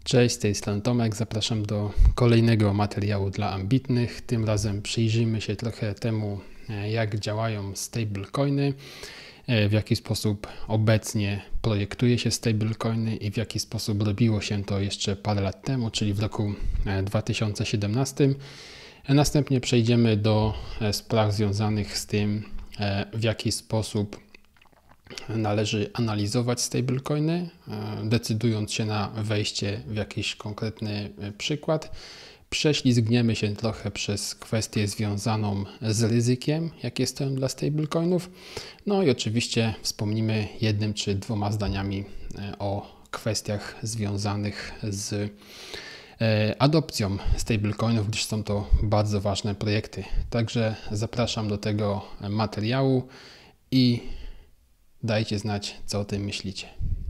Cześć, z tej strony Tomek. Zapraszam do kolejnego materiału dla ambitnych. Tym razem przyjrzyjmy się trochę temu, jak działają stablecoiny, w jaki sposób obecnie projektuje się stablecoiny i w jaki sposób robiło się to jeszcze parę lat temu, czyli w roku 2017. Następnie przejdziemy do spraw związanych z tym, w jaki sposób należy analizować stablecoiny, decydując się na wejście w jakiś konkretny przykład. Prześlizgniemy się trochę przez kwestię związaną z ryzykiem, jakie stoją dla stablecoinów. No i oczywiście wspomnimy jednym czy dwoma zdaniami o kwestiach związanych z adopcją stablecoinów, gdyż są to bardzo ważne projekty. Także zapraszam do tego materiału i dajcie znać, co o tym myślicie.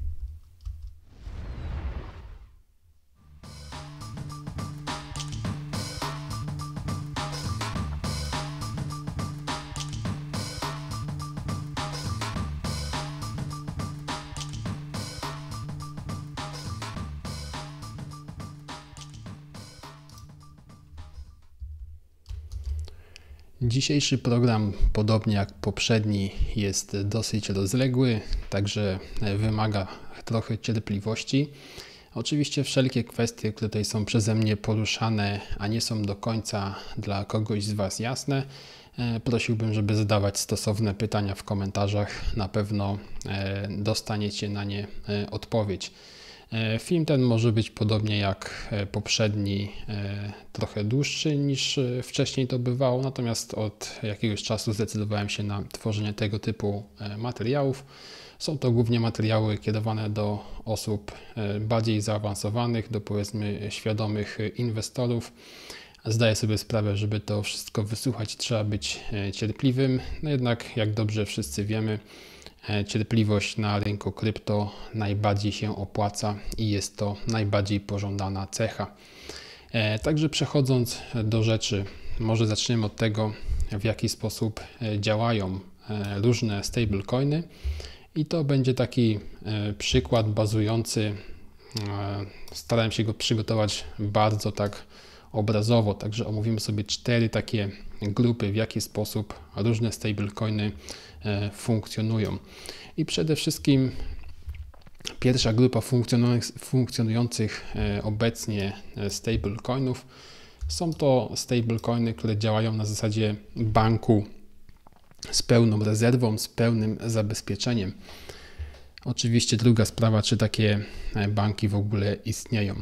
Dzisiejszy program, podobnie jak poprzedni, jest dosyć rozległy, także wymaga trochę cierpliwości. Oczywiście wszelkie kwestie, które tutaj są przeze mnie poruszane, a nie są do końca dla kogoś z Was jasne, prosiłbym, żeby zadawać stosowne pytania w komentarzach. Na pewno dostaniecie na nie odpowiedź. Film ten może być podobnie jak poprzedni trochę dłuższy niż wcześniej to bywało, natomiast od jakiegoś czasu zdecydowałem się na tworzenie tego typu materiałów. Są to głównie materiały kierowane do osób bardziej zaawansowanych, do powiedzmy świadomych inwestorów. Zdaję sobie sprawę, żeby to wszystko wysłuchać, trzeba być cierpliwym, no jednak jak dobrze wszyscy wiemy, cierpliwość na rynku krypto najbardziej się opłaca i jest to najbardziej pożądana cecha. Także przechodząc do rzeczy, może zaczniemy od tego, w jaki sposób działają różne stablecoiny i to będzie taki przykład bazujący, starałem się go przygotować bardzo tak obrazowo, także omówimy sobie 4 takie grupy, w jaki sposób różne stablecoiny funkcjonują. I przede wszystkim pierwsza grupa funkcjonujących obecnie stablecoinów są to stablecoiny, które działają na zasadzie banku z pełną rezerwą, z pełnym zabezpieczeniem. Oczywiście druga sprawa, czy takie banki w ogóle istnieją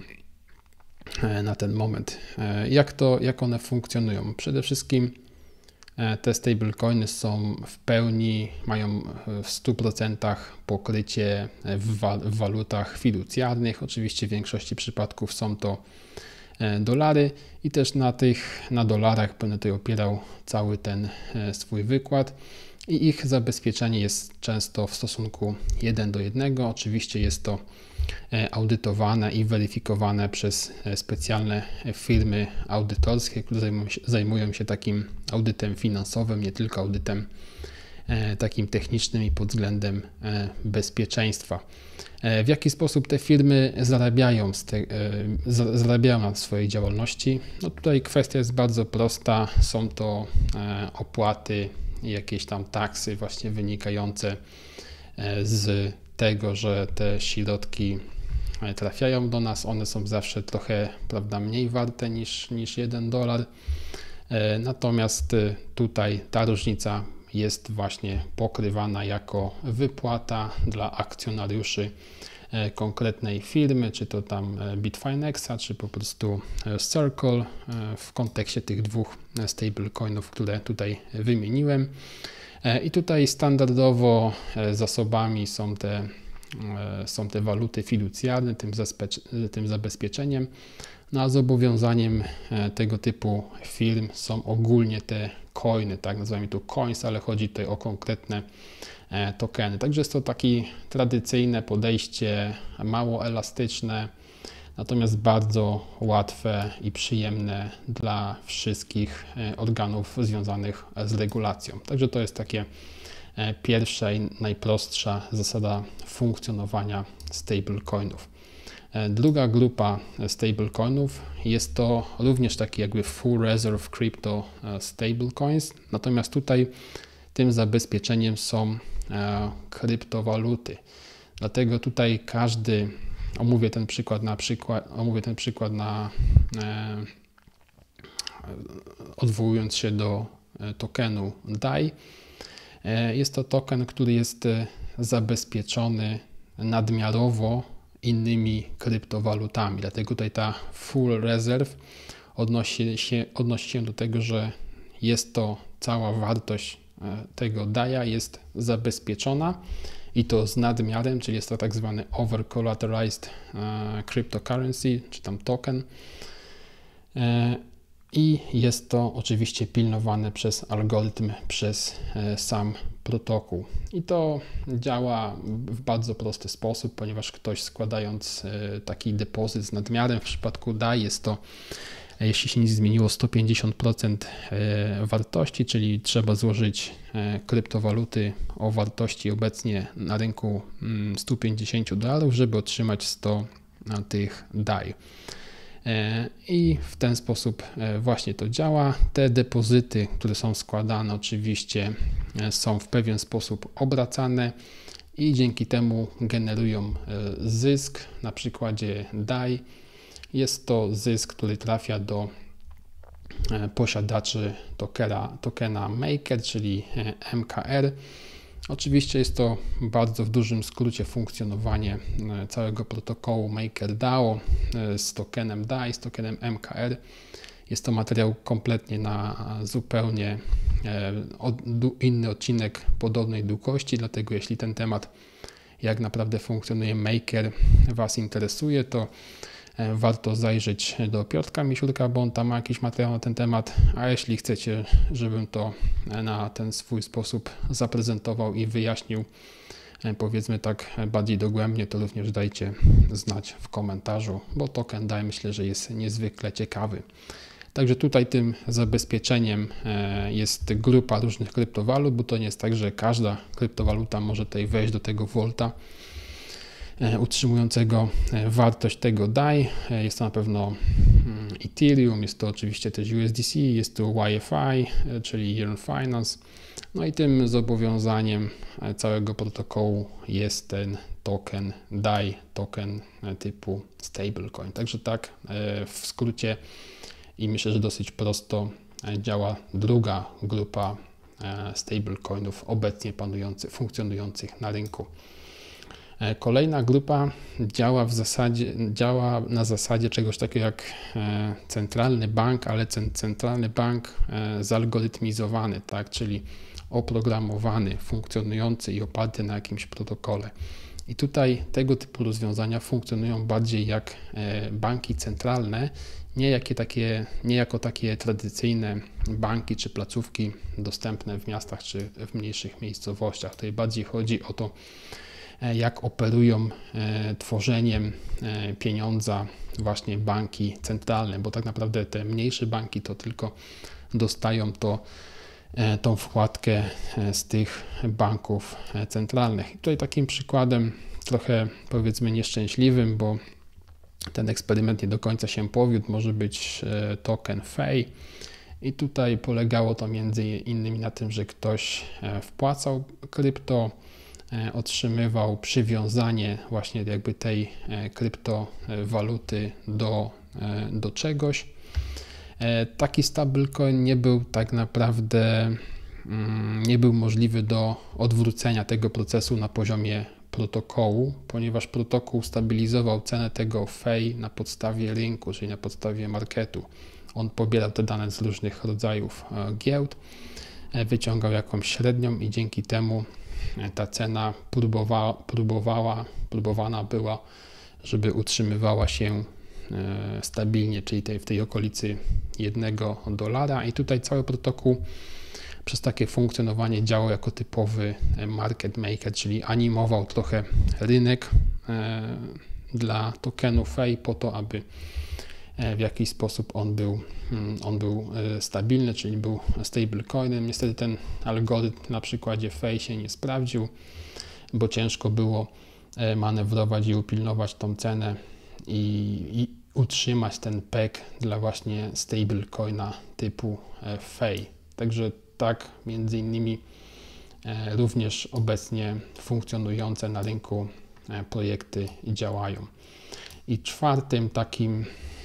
na ten moment. Jak one funkcjonują? Przede wszystkim te stablecoiny są w pełni, mają w 100% pokrycie w walutach fiducjarnych. Oczywiście w większości przypadków są to dolary i też na dolarach będę tutaj opierał cały ten swój wykład. I ich zabezpieczenie jest często w stosunku 1:1. Oczywiście jest to audytowane i weryfikowane przez specjalne firmy audytorskie, które zajmują się takim audytem finansowym, nie tylko audytem takim technicznym i pod względem bezpieczeństwa. W jaki sposób te firmy zarabiają na swojej działalności? No tutaj kwestia jest bardzo prosta. Są to opłaty i jakieś tam taksy właśnie wynikające z tego, że te środki trafiają do nas. One są zawsze trochę, prawda, mniej warte niż $1. Natomiast tutaj ta różnica jest właśnie pokrywana jako wypłata dla akcjonariuszy konkretnej firmy, czy to tam Bitfinexa, czy po prostu Circle w kontekście tych 2 stablecoinów, które tutaj wymieniłem. I tutaj standardowo zasobami są te waluty fiducjarne, tym zabezpieczeniem, no a zobowiązaniem tego typu firm są ogólnie te coiny, tak nazywamy tu coins, ale chodzi tutaj o konkretne tokeny. Także jest to takie tradycyjne podejście, mało elastyczne, natomiast bardzo łatwe i przyjemne dla wszystkich organów związanych z regulacją. Także to jest takie pierwsza i najprostsza zasada funkcjonowania stablecoinów. Druga grupa stablecoinów jest to również taki jakby full reserve crypto stablecoins, natomiast tutaj tym zabezpieczeniem są kryptowaluty. Dlatego tutaj omówię ten przykład odwołując się do tokenu DAI. Jest to token, który jest zabezpieczony nadmiarowo innymi kryptowalutami. Dlatego tutaj ta full reserve odnosi się do tego, że jest to cała wartość tego DAI-a jest zabezpieczona i to z nadmiarem, czyli jest to tak zwany over-collateralized cryptocurrency, czy tam token. I jest to oczywiście pilnowane przez algorytm, przez sam protokół. I to działa w bardzo prosty sposób, ponieważ ktoś składając taki depozyt z nadmiarem, w przypadku DAI jest to, jeśli się nic zmieniło, 150% wartości, czyli trzeba złożyć kryptowaluty o wartości obecnie na rynku $150, żeby otrzymać 100 tych DAI. I w ten sposób właśnie to działa. Te depozyty, które są składane, oczywiście są w pewien sposób obracane i dzięki temu generują zysk. Na przykładzie DAI jest to zysk, który trafia do posiadaczy tokena Maker, czyli MKR. Oczywiście jest to bardzo w dużym skrócie funkcjonowanie całego protokołu MakerDAO z tokenem DAI, z tokenem MKR. Jest to materiał kompletnie na zupełnie inny odcinek podobnej długości, dlatego jeśli ten temat, jak naprawdę funkcjonuje Maker, Was interesuje, to warto zajrzeć do Piotrka Misiurka, bo on tam ma jakiś materiał na ten temat, a jeśli chcecie, żebym to na ten swój sposób zaprezentował i wyjaśnił, powiedzmy tak bardziej dogłębnie, to również dajcie znać w komentarzu, bo token DAI myślę, że jest niezwykle ciekawy. Także tutaj tym zabezpieczeniem jest grupa różnych kryptowalut, bo to nie jest tak, że każda kryptowaluta może tutaj wejść do tego Vaulta utrzymującego wartość tego DAI. Jest to na pewno Ethereum, jest to oczywiście też USDC, jest to YFI, czyli Yearn Finance. No i tym zobowiązaniem całego protokołu jest ten token DAI, token typu stablecoin. Także tak w skrócie i myślę, że dosyć prosto działa druga grupa stablecoinów obecnie funkcjonujących na rynku. Kolejna grupa działa na zasadzie czegoś takiego jak centralny bank, ale centralny bank zalgorytmizowany, tak, czyli oprogramowany, funkcjonujący i oparty na jakimś protokole. I tutaj tego typu rozwiązania funkcjonują bardziej jak banki centralne, nie jako takie tradycyjne banki czy placówki dostępne w miastach czy w mniejszych miejscowościach. Tutaj bardziej chodzi o to, jak operują tworzeniem pieniądza właśnie banki centralne, bo tak naprawdę te mniejsze banki to tylko dostają tą wkładkę z tych banków centralnych. I tutaj takim przykładem trochę powiedzmy nieszczęśliwym, bo ten eksperyment nie do końca się powiódł, może być token FEI. I tutaj polegało to między innymi na tym, że ktoś wpłacał krypto, otrzymywał przywiązanie właśnie jakby tej kryptowaluty do czegoś. Taki stablecoin nie był tak naprawdę możliwy do odwrócenia tego procesu na poziomie protokołu, ponieważ protokół stabilizował cenę tego FEI na podstawie rynku, czyli na podstawie marketu. On pobierał te dane z różnych rodzajów giełd, wyciągał jakąś średnią i dzięki temu ta cena próbowana była, żeby utrzymywała się stabilnie, czyli w tej okolicy $1. I tutaj cały protokół przez takie funkcjonowanie działał jako typowy market maker, czyli animował trochę rynek dla tokenu FEI po to, aby w jakiś sposób on był stabilny, czyli był stablecoinem. Niestety ten algorytm na przykładzie FEI się nie sprawdził, bo ciężko było manewrować i upilnować tą cenę i utrzymać ten peg dla właśnie stablecoina typu FEI. Także tak między innymi również obecnie funkcjonujące na rynku projekty działają. I czwartym takim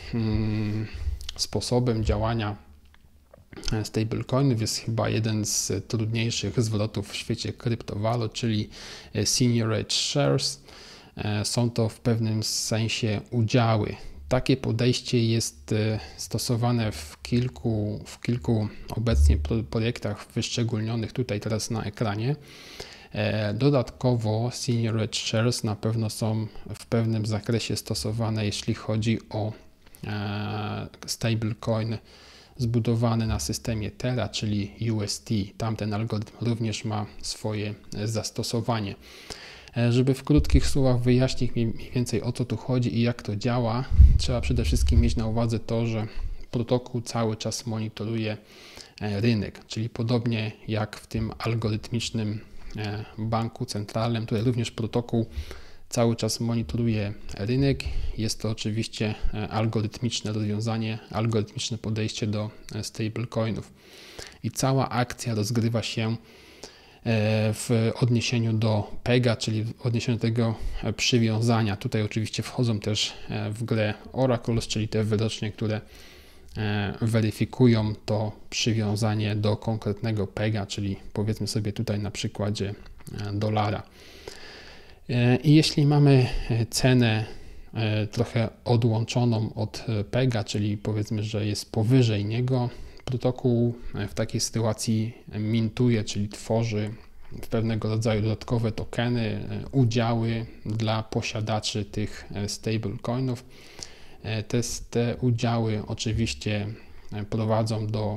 sposobem działania stablecoinów jest chyba jeden z trudniejszych zwrotów w świecie kryptowalut, czyli Seigniorage Shares. Są to w pewnym sensie udziały. Takie podejście jest stosowane w kilku obecnie projektach wyszczególnionych tutaj teraz na ekranie. Dodatkowo Seigniorage Shares na pewno są w pewnym zakresie stosowane, jeśli chodzi o stablecoin zbudowany na systemie Terra, czyli UST. Tamten algorytm również ma swoje zastosowanie. Żeby w krótkich słowach wyjaśnić mniej więcej, o co tu chodzi i jak to działa, trzeba przede wszystkim mieć na uwadze to, że protokół cały czas monitoruje rynek, czyli podobnie jak w tym algorytmicznym banku centralnym, tutaj również protokół cały czas monitoruje rynek. Jest to oczywiście algorytmiczne rozwiązanie, algorytmiczne podejście do stablecoinów. I cała akcja rozgrywa się w odniesieniu do PEGA, czyli w odniesieniu do tego przywiązania. Tutaj oczywiście wchodzą też w grę oracles, czyli te wyrocznie, które weryfikują to przywiązanie do konkretnego PEGA, czyli powiedzmy sobie tutaj na przykładzie dolara. I jeśli mamy cenę trochę odłączoną od PEGA, czyli powiedzmy, że jest powyżej niego, protokół w takiej sytuacji mintuje, czyli tworzy pewnego rodzaju dodatkowe tokeny, udziały dla posiadaczy tych stablecoinów. Te udziały oczywiście prowadzą do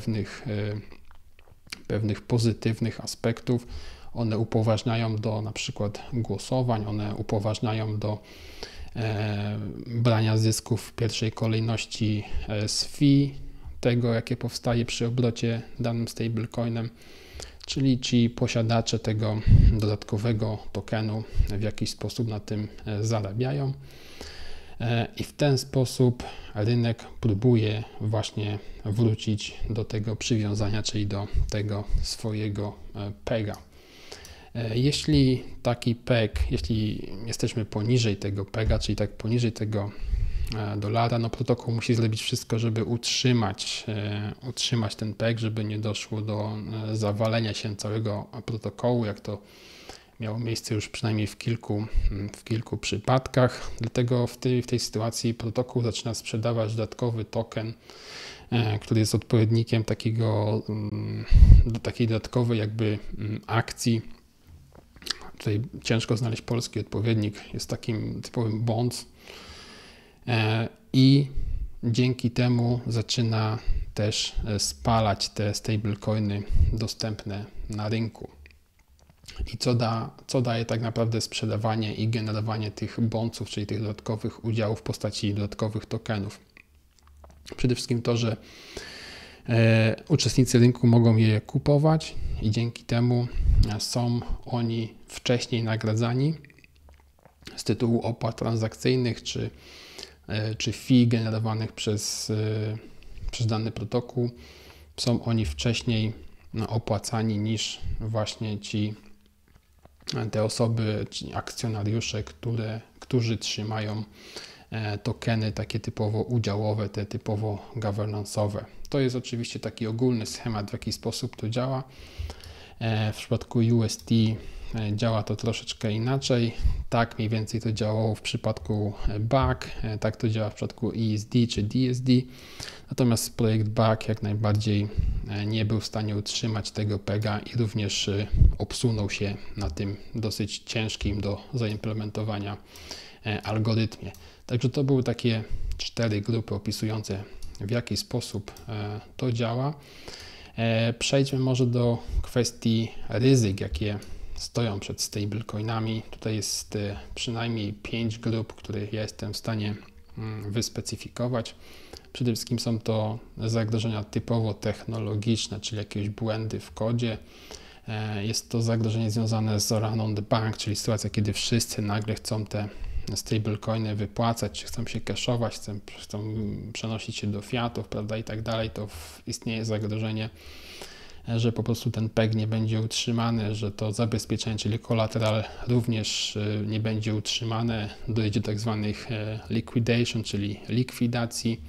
pewnych pozytywnych aspektów. One upoważniają do na przykład głosowań, one upoważniają do brania zysków w pierwszej kolejności z fee, tego jakie powstaje przy obrocie danym stablecoinem, czyli ci posiadacze tego dodatkowego tokenu w jakiś sposób na tym zarabiają. I w ten sposób rynek próbuje właśnie wrócić do tego przywiązania, czyli do tego swojego PEGA. Jeśli taki PEG, jeśli jesteśmy poniżej tego PEGA, czyli tak poniżej tego dolara, no protokół musi zrobić wszystko, żeby utrzymać ten PEG, żeby nie doszło do zawalenia się całego protokołu, jak to miało miejsce już przynajmniej w kilku przypadkach. Dlatego w tej sytuacji protokół zaczyna sprzedawać dodatkowy token, który jest odpowiednikiem takiej dodatkowej jakby akcji. Tutaj ciężko znaleźć polski odpowiednik, jest takim typowym bonds i dzięki temu zaczyna też spalać te stablecoiny dostępne na rynku. I co daje tak naprawdę sprzedawanie i generowanie tych bondsów, czyli tych dodatkowych udziałów w postaci dodatkowych tokenów? Przede wszystkim to, że uczestnicy rynku mogą je kupować i dzięki temu są oni wcześniej nagradzani z tytułu opłat transakcyjnych czy fee generowanych przez dany protokół. Są oni wcześniej opłacani niż właśnie te osoby, czyli akcjonariusze, którzy trzymają tokeny takie typowo udziałowe, te typowo governance'owe. To jest oczywiście taki ogólny schemat, w jaki sposób to działa. W przypadku UST działa to troszeczkę inaczej. Tak mniej więcej to działało w przypadku BAC, tak to działa w przypadku ESD czy DSD. Natomiast projekt BAC jak najbardziej nie był w stanie utrzymać tego PEGA i również obsunął się na tym dosyć ciężkim do zaimplementowania algorytmie. Także to były takie 4 grupy opisujące, w jaki sposób to działa. Przejdźmy może do kwestii ryzyk, jakie stoją przed stablecoinami. Tutaj jest przynajmniej 5 grup, które ja jestem w stanie wyspecyfikować. Przede wszystkim są to zagrożenia typowo technologiczne, czyli jakieś błędy w kodzie. Jest to zagrożenie związane z run on the bank, czyli sytuacja, kiedy wszyscy nagle chcą te stablecoiny wypłacać, czy chcą się cashować, chcą przenosić się do fiatów, prawda, i tak dalej, to istnieje zagrożenie, że po prostu ten PEG nie będzie utrzymany, że to zabezpieczenie, czyli collateral również nie będzie utrzymane, dojdzie do tak zwanych liquidation, czyli likwidacji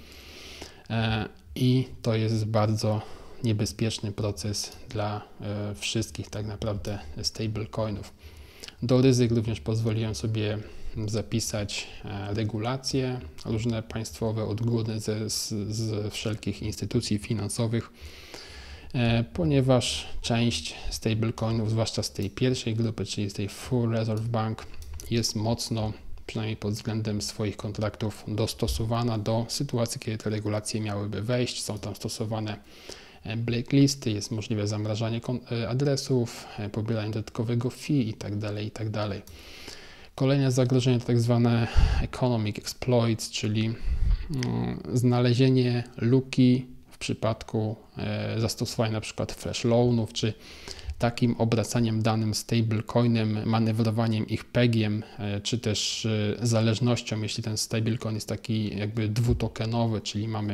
i to jest bardzo niebezpieczny proces dla wszystkich tak naprawdę stablecoinów. Do ryzyk również pozwoliłem sobie zapisać regulacje różne państwowe, odgórne z wszelkich instytucji finansowych, ponieważ część stablecoinów, zwłaszcza z tej pierwszej grupy, czyli z tej Full Reserve Bank, jest mocno, przynajmniej pod względem swoich kontraktów, dostosowana do sytuacji, kiedy te regulacje miałyby wejść. Są tam stosowane blacklisty, jest możliwe zamrażanie adresów, pobieranie dodatkowego fee itd., itd. Kolejne zagrożenie to tak zwane economic exploits, czyli znalezienie luki w przypadku zastosowania na przykład flash loanów, czy takim obracaniem danym stablecoinem, manewrowaniem ich PEG-iem, czy też zależnością, jeśli ten stablecoin jest taki jakby dwutokenowy, czyli mamy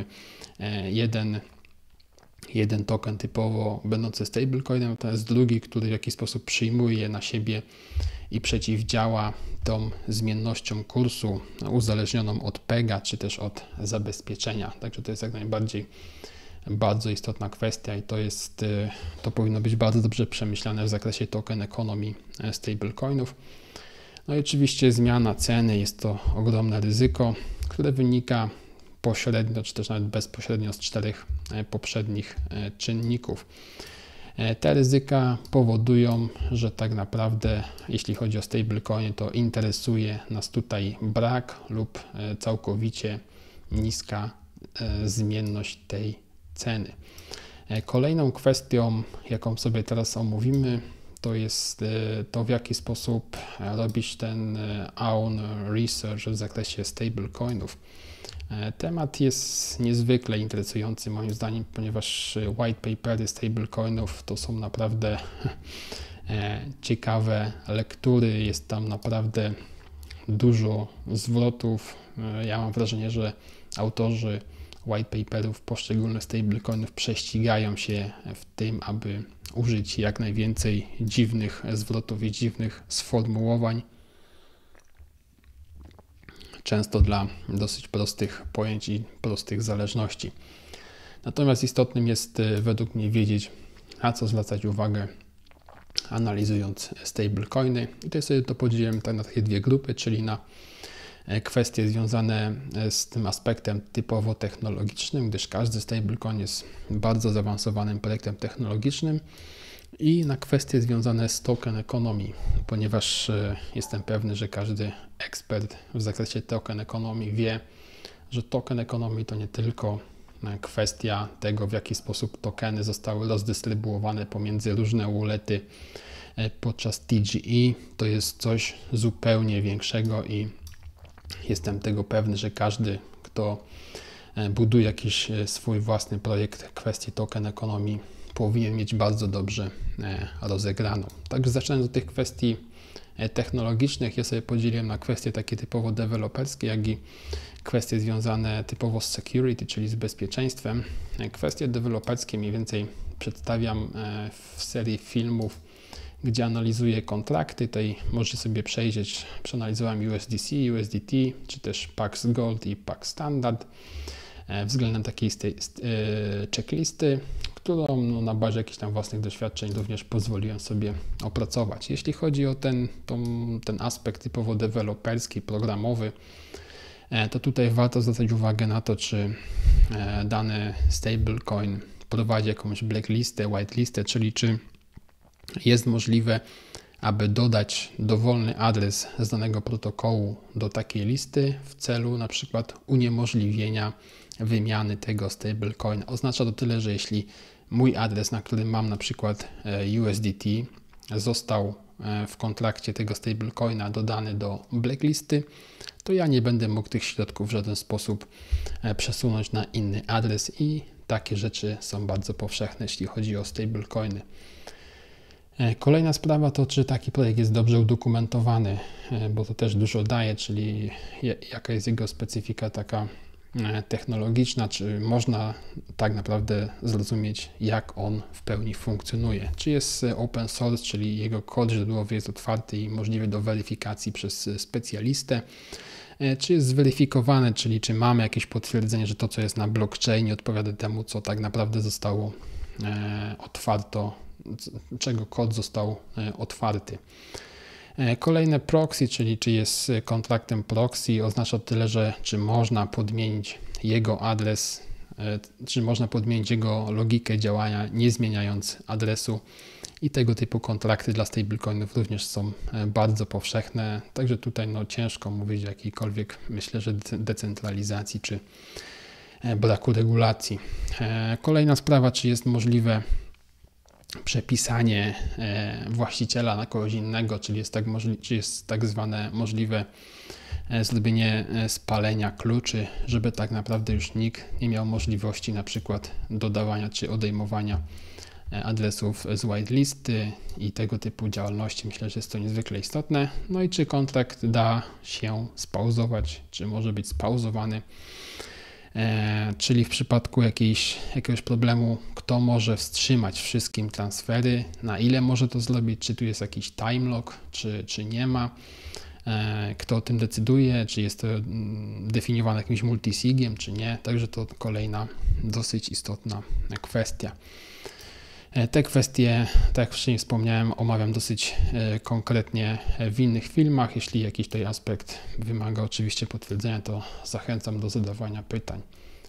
jeden token typowo będący stablecoinem, natomiast drugi, który w jakiś sposób przyjmuje je na siebie i przeciwdziała tą zmiennością kursu uzależnioną od PEG-a, czy też od zabezpieczenia. Także to jest jak najbardziej bardzo istotna kwestia i to powinno być bardzo dobrze przemyślane w zakresie token economy stablecoinów. No i oczywiście zmiana ceny jest to ogromne ryzyko, które wynika pośrednio, czy też nawet bezpośrednio z 4 poprzednich czynników. Te ryzyka powodują, że tak naprawdę, jeśli chodzi o stablecoiny, to interesuje nas tutaj brak lub całkowicie niska zmienność tej ceny. Kolejną kwestią, jaką sobie teraz omówimy, to jest to, w jaki sposób robić ten own research w zakresie stablecoinów. Temat jest niezwykle interesujący moim zdaniem, ponieważ white papery stablecoinów to są naprawdę ciekawe lektury, jest tam naprawdę dużo zwrotów. Ja mam wrażenie, że autorzy white paperów poszczególnych stablecoinów prześcigają się w tym, aby użyć jak najwięcej dziwnych zwrotów i dziwnych sformułowań, często dla dosyć prostych pojęć i prostych zależności. Natomiast istotnym jest według mnie wiedzieć, na co zwracać uwagę, analizując stablecoiny. I tutaj sobie to podzieliłem tak na takie dwie grupy, czyli na kwestie związane z tym aspektem typowo technologicznym, gdyż każdy stablecoin jest bardzo zaawansowanym projektem technologicznym, i na kwestie związane z token economy, ponieważ jestem pewny, że każdy ekspert w zakresie token economy wie, że token economy to nie tylko kwestia tego, w jaki sposób tokeny zostały rozdystrybuowane pomiędzy różne wallety podczas TGE. To jest coś zupełnie większego i jestem tego pewny, że każdy, kto buduje jakiś swój własny projekt kwestii token economy, powinien mieć bardzo dobrze rozegraną. Także zaczynając od tych kwestii technologicznych, ja sobie podzieliłem na kwestie takie typowo deweloperskie, jak i kwestie związane typowo z security, czyli z bezpieczeństwem. Kwestie deweloperskie mniej więcej przedstawiam w serii filmów, gdzie analizuję kontrakty. Tutaj możecie sobie przejrzeć, przeanalizowałem USDC, USDT, czy też Pax Gold i Pax Standard względem takiej checklisty, którą na bazie jakichś tam własnych doświadczeń również pozwoliłem sobie opracować. Jeśli chodzi o ten aspekt typowo deweloperski, programowy, to tutaj warto zwracać uwagę na to, czy dany stablecoin prowadzi jakąś blacklistę, whitelistę, czyli czy jest możliwe, aby dodać dowolny adres z danego protokołu do takiej listy w celu na przykład uniemożliwienia wymiany tego stablecoina. Oznacza to tyle, że jeśli mój adres, na którym mam na przykład USDT, został w kontrakcie tego stablecoina dodany do blacklisty, to ja nie będę mógł tych środków w żaden sposób przesunąć na inny adres i takie rzeczy są bardzo powszechne, jeśli chodzi o stablecoiny. Kolejna sprawa to, czy taki projekt jest dobrze udokumentowany, bo to też dużo daje, czyli jaka jest jego specyfika taka technologiczna, czy można tak naprawdę zrozumieć, jak on w pełni funkcjonuje. Czy jest open source, czyli jego kod źródłowy jest otwarty i możliwy do weryfikacji przez specjalistę, czy jest zweryfikowany, czyli czy mamy jakieś potwierdzenie, że to, co jest na blockchainie, odpowiada temu, co tak naprawdę zostało czego kod został otwarty. Kolejne proxy, czyli czy jest kontraktem proxy, oznacza tyle, że czy można podmienić jego adres, czy można podmienić jego logikę działania, nie zmieniając adresu, i tego typu kontrakty dla stablecoinów również są bardzo powszechne, także tutaj ciężko mówić o jakiejkolwiek, myślę, że decentralizacji czy braku regulacji. Kolejna sprawa, czy jest możliwe przepisanie właściciela na kogoś innego, czyli jest tak zwane możliwe zrobienie spalenia kluczy, żeby tak naprawdę już nikt nie miał możliwości na przykład dodawania czy odejmowania adresów z whitelisty i tego typu działalności. Myślę, że jest to niezwykle istotne. No i czy kontrakt da się spauzować, czy może być spauzowany, czyli w przypadku jakiegoś problemu, kto może wstrzymać wszystkim transfery, na ile może to zrobić, czy tu jest jakiś time lock, czy nie ma, kto o tym decyduje, czy jest to definiowane jakimś multisigiem, czy nie. Także to kolejna dosyć istotna kwestia. Te kwestie, tak jak wcześniej wspomniałem, omawiam dosyć konkretnie w innych filmach. Jeśli jakiś tutaj aspekt wymaga oczywiście potwierdzenia, to zachęcam do zadawania pytań.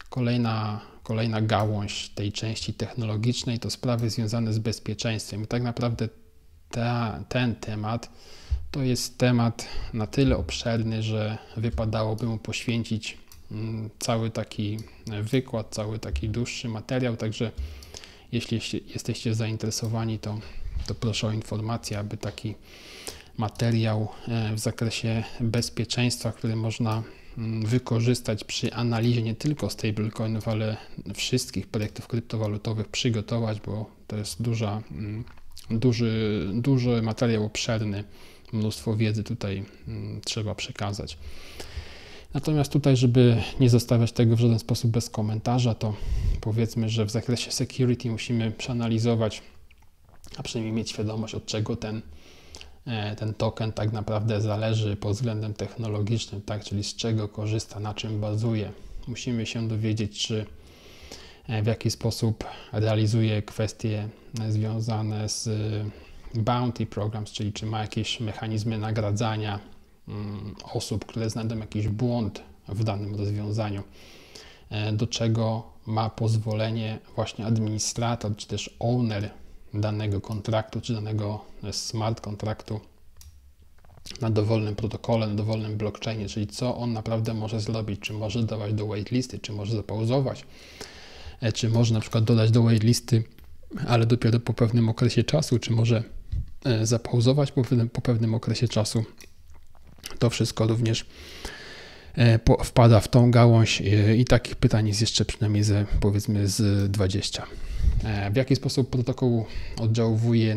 Kolejna gałąź tej części technologicznej to sprawy związane z bezpieczeństwem. I tak naprawdę ten temat to jest temat na tyle obszerny, że wypadałoby mu poświęcić cały taki wykład, cały taki dłuższy materiał, także jeśli jesteście zainteresowani, to proszę o informację, aby taki materiał w zakresie bezpieczeństwa, który można wykorzystać przy analizie nie tylko stablecoinów, ale wszystkich projektów kryptowalutowych przygotować, bo to jest duży materiał obszerny, mnóstwo wiedzy tutaj trzeba przekazać. Natomiast tutaj, żeby nie zostawiać tego w żaden sposób bez komentarza, to powiedzmy, że w zakresie security musimy przeanalizować, a przynajmniej mieć świadomość, od czego ten token tak naprawdę zależy pod względem technologicznym, tak? Czyli z czego korzysta, na czym bazuje. Musimy się dowiedzieć, czy w jaki sposób realizuje kwestie związane z bounty programs, czyli czy ma jakieś mechanizmy nagradzania osób, które znajdą jakiś błąd w danym rozwiązaniu, do czego ma pozwolenie właśnie administrator, czy też owner danego kontraktu, czy danego smart kontraktu na dowolnym protokole, na dowolnym blockchainie, czyli co on naprawdę może zrobić, czy może dodawać do waitlisty, czy może zapauzować, czy może na przykład dodać do waitlisty, ale dopiero po pewnym okresie czasu, czy może zapauzować po pewnym okresie czasu. To wszystko również wpada w tą gałąź i takich pytań jest jeszcze przynajmniej powiedzmy z 20. W jaki sposób protokół oddziałuje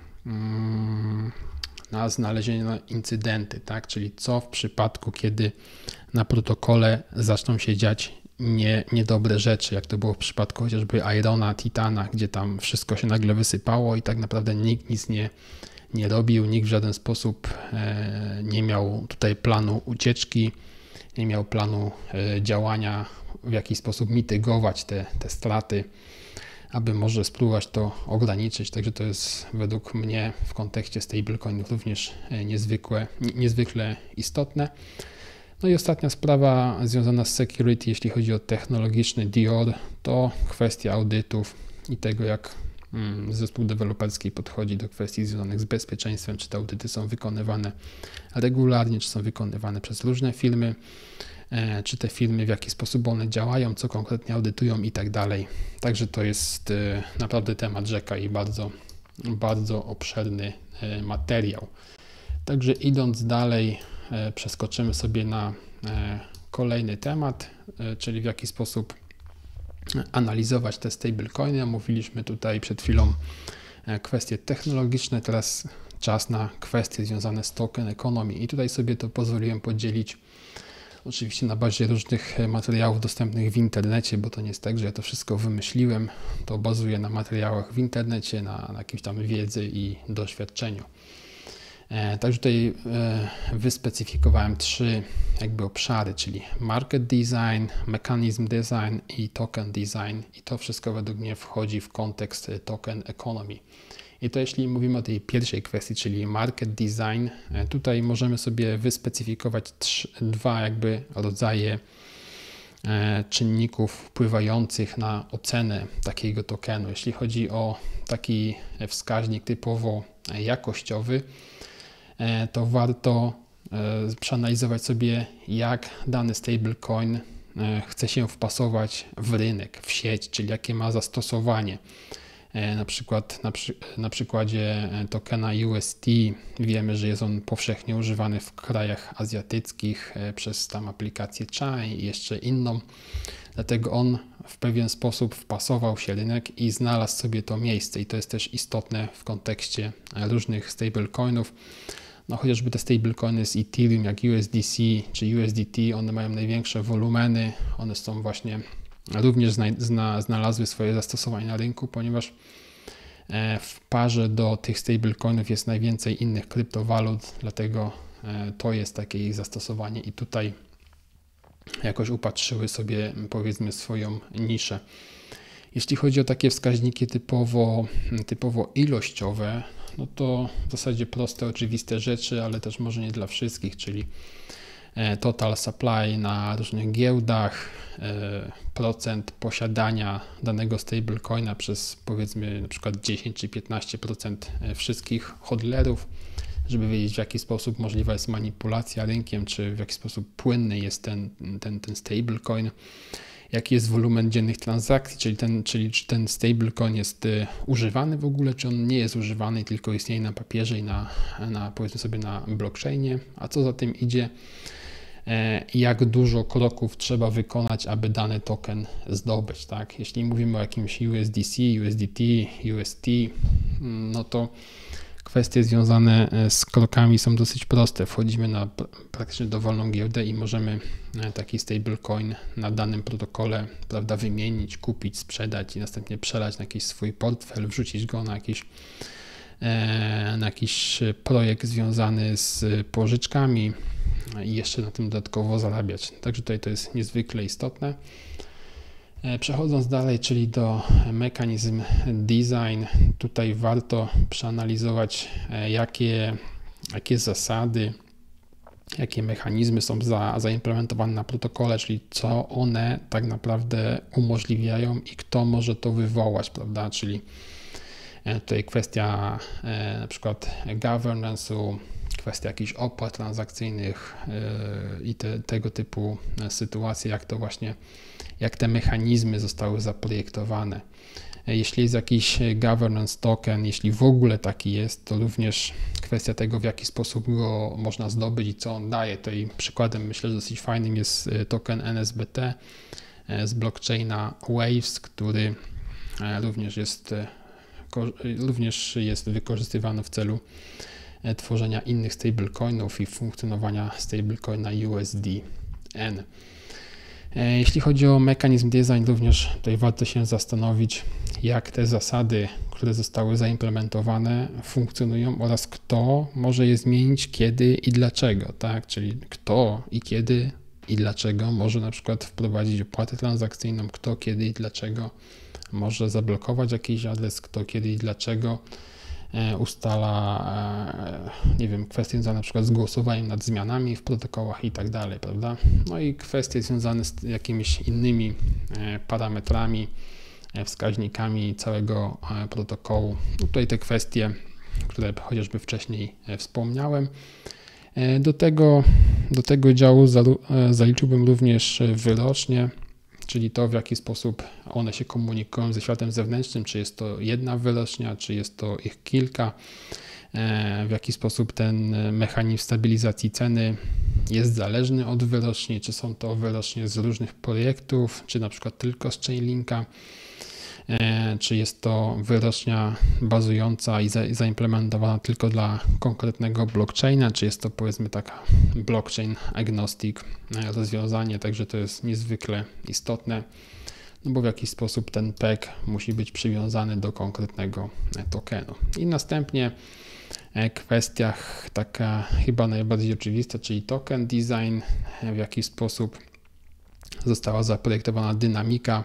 na znalezione incydenty, tak? Czyli co w przypadku, kiedy na protokole zaczną się dziać niedobre rzeczy, jak to było w przypadku chociażby Irona, Titana, gdzie tam wszystko się nagle wysypało i tak naprawdę nikt nic nie robił, nikt w żaden sposób nie miał tutaj planu ucieczki, nie miał planu działania, w jaki sposób mitygować te straty, aby może spróbować to ograniczyć. Także to jest według mnie w kontekście stablecoinów również niezwykle istotne. No i ostatnia sprawa związana z security, jeśli chodzi o technologiczny DIOR, to kwestia audytów i tego, jak zespół deweloperski podchodzi do kwestii związanych z bezpieczeństwem, czy te audyty są wykonywane regularnie, czy są wykonywane przez różne firmy, czy te firmy, w jaki sposób one działają, co konkretnie audytują i tak dalej. Także to jest naprawdę temat rzeka i bardzo, bardzo obszerny materiał. Także idąc dalej, przeskoczymy sobie na kolejny temat, czyli w jaki sposób analizować te stablecoiny. Mówiliśmy tutaj przed chwilą kwestie technologiczne, teraz czas na kwestie związane z token economy i tutaj sobie to pozwoliłem podzielić oczywiście na bazie różnych materiałów dostępnych w internecie, bo to nie jest tak, że ja to wszystko wymyśliłem, to bazuje na materiałach w internecie, na jakimś tam wiedzy i doświadczeniu. Także tutaj wyspecyfikowałem 3 jakby obszary, czyli market design, mechanism design i token design i to wszystko według mnie wchodzi w kontekst token economy. I to jeśli mówimy o tej pierwszej kwestii, czyli market design, tutaj możemy sobie wyspecyfikować 2 jakby rodzaje czynników wpływających na ocenę takiego tokenu. Jeśli chodzi o taki wskaźnik typowo jakościowy, to warto przeanalizować sobie, jak dany stablecoin chce się wpasować w rynek, w sieć, czyli jakie ma zastosowanie. Na przykład na przykładzie tokena UST wiemy, że jest on powszechnie używany w krajach azjatyckich przez tam aplikację Chai i jeszcze inną. Dlatego on w pewien sposób wpasował się rynek i znalazł sobie to miejsce i to jest też istotne w kontekście różnych stablecoinów. No chociażby te stablecoiny z Ethereum jak USDC czy USDT, one mają największe wolumeny, one są właśnie również znalazły swoje zastosowanie na rynku, ponieważ w parze do tych stablecoinów jest najwięcej innych kryptowalut, dlatego to jest takie ich zastosowanie i tutaj jakoś upatrzyły sobie, powiedzmy, swoją niszę. Jeśli chodzi o takie wskaźniki typowo ilościowe, no to w zasadzie proste, oczywiste rzeczy, ale też może nie dla wszystkich, czyli total supply na różnych giełdach, procent posiadania danego stablecoina przez powiedzmy na przykład 10 czy 15% wszystkich hodlerów, żeby wiedzieć, w jaki sposób możliwa jest manipulacja rynkiem, czy w jaki sposób płynny jest ten stablecoin, jaki jest wolumen dziennych transakcji, czyli czy ten stablecoin jest używany w ogóle, czy on nie jest używany, tylko istnieje na papierze i na powiedzmy sobie na blockchainie, a co za tym idzie, jak dużo kroków trzeba wykonać, aby dany token zdobyć, tak? Jeśli mówimy o jakimś USDC, USDT, UST, no to kwestie związane z krokami są dosyć proste. Wchodzimy na praktycznie dowolną giełdę i możemy taki stablecoin na danym protokole, prawda, wymienić, kupić, sprzedać i następnie przelać na jakiś swój portfel, wrzucić go na jakiś projekt związany z pożyczkami i jeszcze na tym dodatkowo zarabiać. Także tutaj to jest niezwykle istotne. Przechodząc dalej, czyli do mechanism design, tutaj warto przeanalizować, jakie zasady, jakie mechanizmy są zaimplementowane na protokole, czyli co one tak naprawdę umożliwiają i kto może to wywołać, prawda, czyli tutaj kwestia na przykład governance'u, kwestia jakichś opłat transakcyjnych i tego typu sytuacje, jak te mechanizmy zostały zaprojektowane. Jeśli jest jakiś governance token, jeśli w ogóle taki jest, to również kwestia tego, w jaki sposób go można zdobyć i co on daje. Tutaj przykładem, myślę, że dosyć fajnym jest token NSBT z blockchaina Waves, który również jest wykorzystywany w celu tworzenia innych stablecoinów i funkcjonowania stablecoina USDN. Jeśli chodzi o mechanizm design, również tutaj warto się zastanowić, jak te zasady, które zostały zaimplementowane, funkcjonują oraz kto może je zmienić, kiedy i dlaczego, tak? Czyli kto i kiedy i dlaczego może na przykład wprowadzić opłatę transakcyjną, kto, kiedy i dlaczego może zablokować jakiś adres, kto, kiedy i dlaczego ustala, nie wiem, kwestie związane na przykład z głosowaniem nad zmianami w protokołach i tak dalej, prawda? No i kwestie związane z jakimiś innymi parametrami, wskaźnikami całego protokołu. No tutaj te kwestie, które chociażby wcześniej wspomniałem. Do tego działu zaliczyłbym również wyrocznie, czyli to, w jaki sposób one się komunikują ze światem zewnętrznym, czy jest to jedna wyrocznia, czy jest to ich kilka, w jaki sposób ten mechanizm stabilizacji ceny jest zależny od wyroczni, czy są to wyrocznie z różnych projektów, czy na przykład tylko z Chainlinka. czy jest to wyrocznia bazująca i zaimplementowana tylko dla konkretnego blockchaina, czy jest to powiedzmy taka blockchain agnostic rozwiązanie, także to jest niezwykle istotne, no bo w jakiś sposób ten PEG musi być przywiązany do konkretnego tokenu. I następnie kwestia taka chyba najbardziej oczywista, czyli token design, w jaki sposób została zaprojektowana dynamika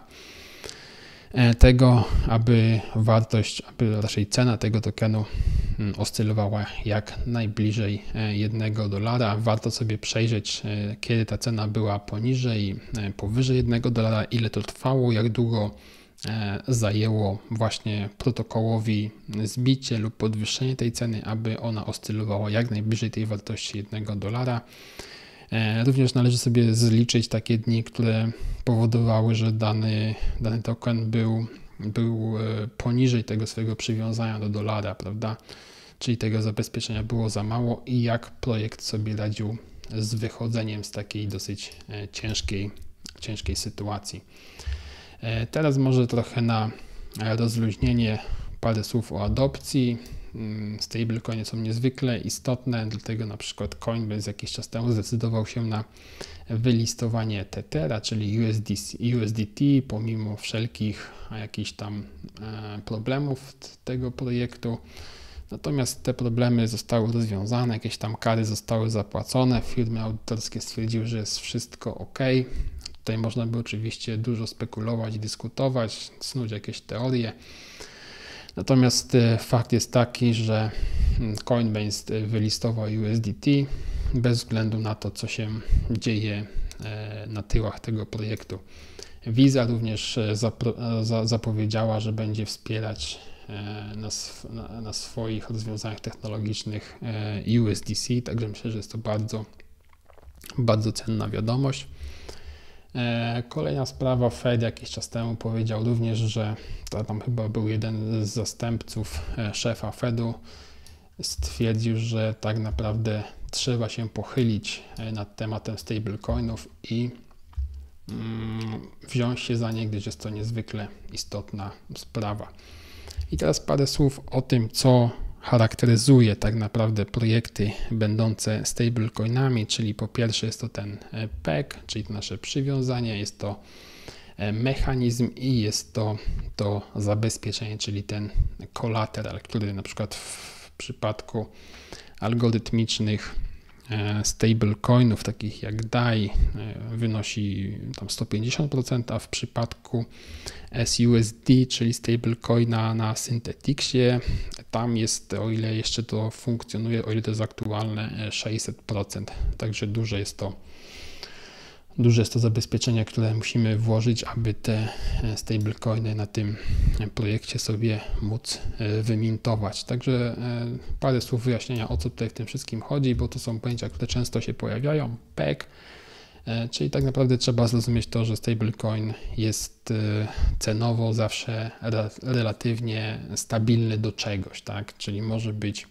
tego, aby wartość, aby raczej cena tego tokenu oscylowała jak najbliżej $1. Warto sobie przejrzeć, kiedy ta cena była poniżej, powyżej $1, ile to trwało, jak długo zajęło właśnie protokołowi zbicie lub podwyższenie tej ceny, aby ona oscylowała jak najbliżej tej wartości $1. Również należy sobie zliczyć takie dni, które powodowały, że dany token był poniżej tego swojego przywiązania do dolara, prawda? Czyli tego zabezpieczenia było za mało i jak projekt sobie radził z wychodzeniem z takiej dosyć ciężkiej sytuacji. Teraz może trochę na rozluźnienie parę słów o adopcji. Stablecoiny są niezwykle istotne, dlatego na przykład Coinbase jakiś czas temu zdecydował się na wylistowanie Tethera, czyli USDT, pomimo wszelkich jakichś tam problemów tego projektu. Natomiast te problemy zostały rozwiązane, jakieś tam kary zostały zapłacone, firmy audytorskie stwierdziły, że jest wszystko ok. Tutaj można by oczywiście dużo spekulować, dyskutować, snuć jakieś teorie. Natomiast fakt jest taki, że Coinbase wylistował USDT bez względu na to, co się dzieje na tyłach tego projektu. Visa również zapowiedziała, że będzie wspierać na swoich rozwiązaniach technologicznych USDC, także myślę, że jest to bardzo, bardzo cenna wiadomość. Kolejna sprawa, Fed jakiś czas temu powiedział również, że tam chyba był jeden z zastępców szefa Fedu, stwierdził, że tak naprawdę trzeba się pochylić nad tematem stablecoinów i wziąć się za nie, gdyż jest to niezwykle istotna sprawa. I teraz parę słów o tym, co charakteryzuje tak naprawdę projekty będące stablecoinami, czyli po pierwsze jest to ten PEG, czyli to nasze przywiązanie, jest to mechanizm i jest to zabezpieczenie, czyli ten kolateral, który na przykład w przypadku algorytmicznych stablecoinów takich jak DAI wynosi tam 150%, a w przypadku SUSD, czyli stablecoina na Synthetixie, tam jest, o ile jeszcze to funkcjonuje, o ile to jest aktualne, 600%. Także duże jest to zabezpieczenie, które musimy włożyć, aby te stablecoiny na tym projekcie sobie móc wymintować. Także parę słów wyjaśnienia, o co tutaj w tym wszystkim chodzi, bo to są pojęcia, które często się pojawiają. PEG, czyli tak naprawdę trzeba zrozumieć to, że stablecoin jest cenowo zawsze relatywnie stabilny do czegoś, tak? Czyli może być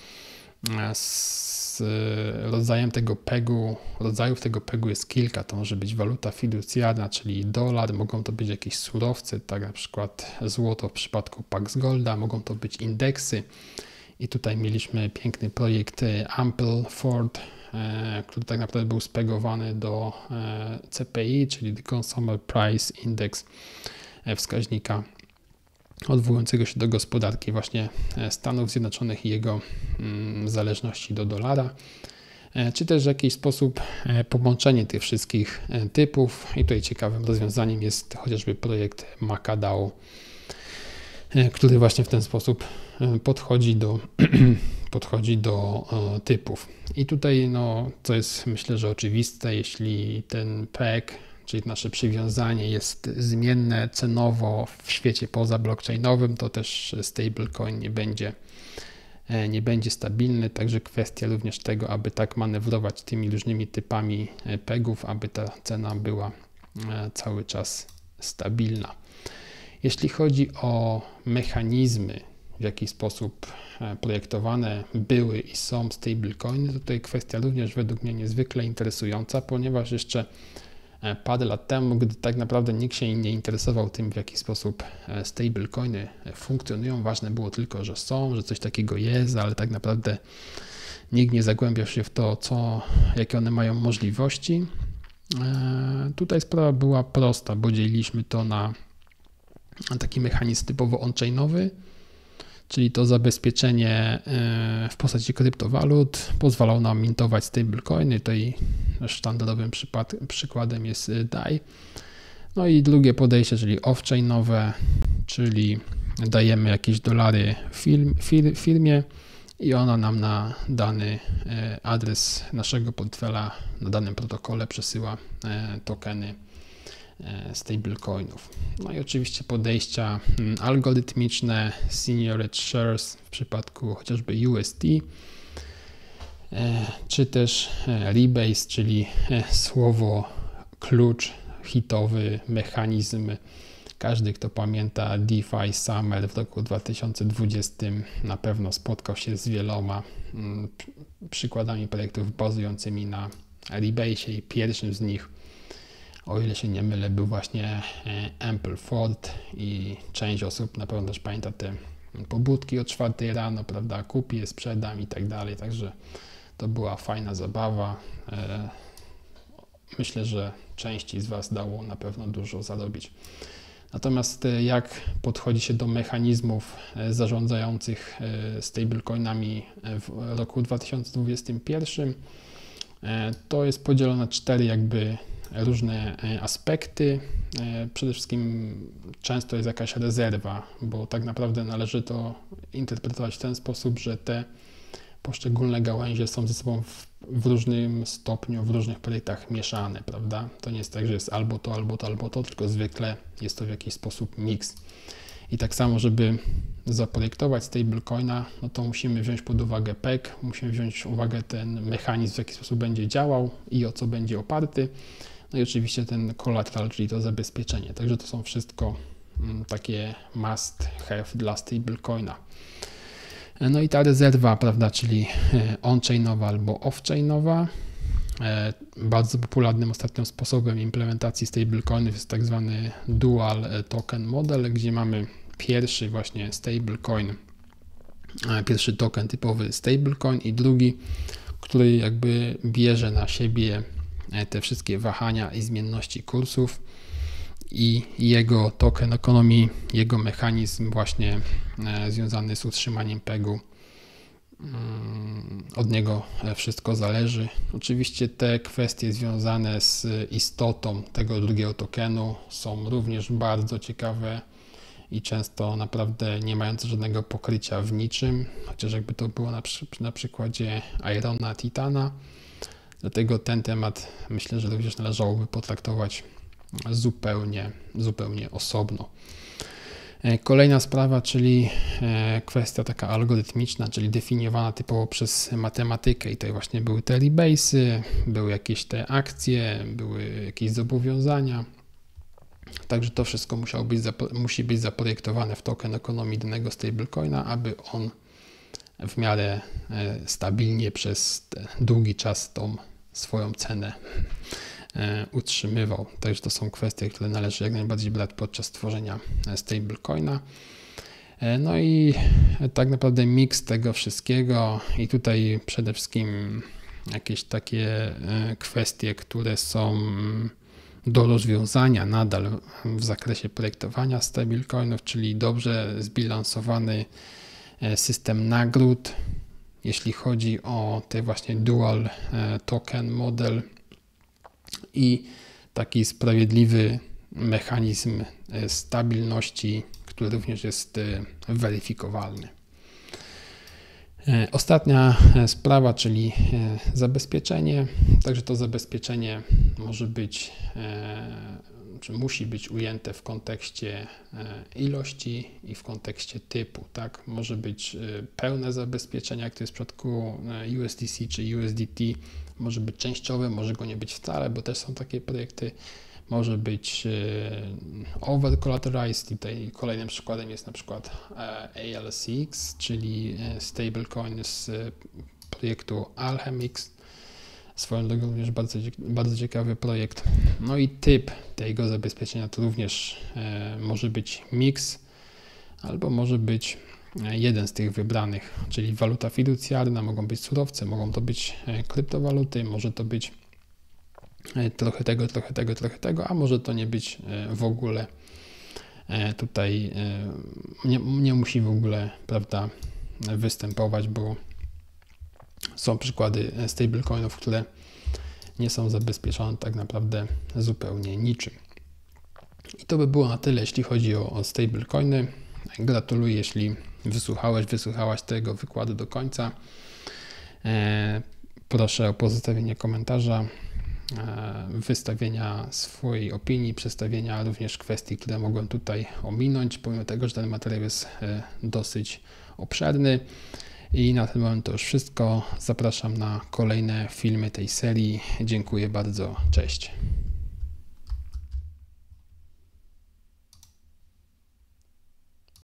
z rodzajem tego PEG-u, rodzajów tego PEG-u jest kilka, to może być waluta fiducjarna, czyli dolar, mogą to być jakieś surowce, tak na przykład złoto w przypadku Pax Golda, mogą to być indeksy i tutaj mieliśmy piękny projekt Ampliford, który tak naprawdę był spegowany do CPI, czyli The Consumer Price Index, wskaźnika odwołującego się do gospodarki właśnie Stanów Zjednoczonych i jego zależności do dolara, czy też w jakiś sposób połączenie tych wszystkich typów. I tutaj ciekawym rozwiązaniem jest chociażby projekt MakerDAO, który właśnie w ten sposób podchodzi do typów. I tutaj, co jest myślę, że oczywiste, jeśli ten PEG, czyli nasze przywiązanie jest zmienne cenowo w świecie poza blockchainowym, to też stablecoin nie będzie stabilny, także kwestia również tego, aby tak manewrować tymi różnymi typami PEG-ów, aby ta cena była cały czas stabilna. Jeśli chodzi o mechanizmy, w jaki sposób projektowane były i są stablecoiny, to tutaj kwestia również według mnie niezwykle interesująca, ponieważ jeszcze parę lat temu, gdy tak naprawdę nikt się nie interesował tym, w jaki sposób stablecoiny funkcjonują. Ważne było tylko, że są, że coś takiego jest, ale tak naprawdę nikt nie zagłębiał się w to, jakie one mają możliwości. Tutaj sprawa była prosta, bo dzieliliśmy to na taki mechanizm typowo on-chainowy, czyli to zabezpieczenie w postaci kryptowalut pozwalało nam mintować stablecoiny. Tutaj sztandarowym przykładem jest DAI. No i drugie podejście, czyli off-chainowe, czyli dajemy jakieś dolary firmie i ona nam na dany adres naszego portfela na danym protokole przesyła tokeny stablecoinów. No i oczywiście podejścia algorytmiczne, Seigniorage Shares w przypadku chociażby USD, czy też Rebase, czyli słowo klucz, hitowy mechanizm. Każdy, kto pamięta DeFi Summer w roku 2020, na pewno spotkał się z wieloma przykładami projektów bazującymi na Rebase i pierwszym z nich, o ile się nie mylę, był właśnie Ampleford i część osób na pewno też pamięta te pobudki o 4 rano, prawda, kupię, sprzedam i tak dalej, także to była fajna zabawa. Myślę, że części z Was dało na pewno dużo zarobić. Natomiast jak podchodzi się do mechanizmów zarządzających stablecoinami w roku 2021, to jest podzielone na 4 jakby różne aspekty. Przede wszystkim często jest jakaś rezerwa, bo tak naprawdę należy to interpretować w ten sposób, że te poszczególne gałęzie są ze sobą w różnym stopniu, w różnych projektach mieszane, prawda? To nie jest tak, że jest albo to, albo to, albo to, tylko zwykle jest to w jakiś sposób miks. I tak samo, żeby zaprojektować stablecoina, no to musimy wziąć pod uwagę PEG, musimy wziąć pod uwagę ten mechanizm, w jaki sposób będzie działał i o co będzie oparty. No i oczywiście ten collateral, czyli to zabezpieczenie. Także to są wszystko takie must have dla stablecoina. No i ta rezerwa, prawda, czyli on-chainowa albo off-chainowa. Bardzo popularnym ostatnio sposobem implementacji stablecoinów jest tak zwany dual token model, gdzie mamy pierwszy właśnie stablecoin, pierwszy token typowy stablecoin i drugi, który jakby bierze na siebie te wszystkie wahania i zmienności kursów i jego token economy, jego mechanizm właśnie związany z utrzymaniem PEG-u, od niego wszystko zależy. Oczywiście te kwestie związane z istotą tego drugiego tokenu są również bardzo ciekawe i często naprawdę nie mające żadnego pokrycia w niczym, chociaż jakby to było na przykładzie Irona, Titana. Dlatego ten temat myślę, że również należałoby potraktować zupełnie osobno. Kolejna sprawa, czyli kwestia taka algorytmiczna, czyli definiowana typowo przez matematykę i tutaj właśnie były te rebase'y, były jakieś te akcje, były jakieś zobowiązania. Także to wszystko musi być zaprojektowane w token economy danego stablecoina, aby on w miarę stabilnie przez długi czas tą swoją cenę utrzymywał. Także to są kwestie, które należy jak najbardziej brać podczas tworzenia stablecoina. No i tak naprawdę miks tego wszystkiego i tutaj przede wszystkim jakieś takie kwestie, które są do rozwiązania nadal w zakresie projektowania stablecoinów, czyli dobrze zbilansowany system nagród, jeśli chodzi o ten właśnie dual token model i taki sprawiedliwy mechanizm stabilności, który również jest weryfikowalny. Ostatnia sprawa, czyli zabezpieczenie. Także to zabezpieczenie może być, czy musi być ujęte w kontekście ilości i w kontekście typu. Tak? Może być pełne zabezpieczenie, jak to jest w przypadku USDC czy USDT. Może być częściowe, może go nie być wcale, bo też są takie projekty. Może być over-collateralized. Tutaj kolejnym przykładem jest na przykład ALCX, czyli stablecoin z projektu Alchemix. Swoją drogą również bardzo ciekawy projekt. No i typ tego zabezpieczenia to również może być miks, albo może być jeden z tych wybranych, czyli waluta fiducjarna, mogą być surowce, mogą to być kryptowaluty, może to być trochę tego, a może to nie być w ogóle tutaj, nie musi w ogóle, prawda, występować, bo są przykłady stablecoinów, które nie są zabezpieczone tak naprawdę zupełnie niczym. I to by było na tyle, jeśli chodzi o stablecoiny. Gratuluję, jeśli wysłuchałaś tego wykładu do końca. Proszę o pozostawienie komentarza, wystawienia swojej opinii, przedstawienia również kwestii, które mogłem tutaj ominąć, pomimo tego, że ten materiał jest dosyć obszerny. I na ten moment to już wszystko. Zapraszam na kolejne filmy tej serii. Dziękuję bardzo. Cześć.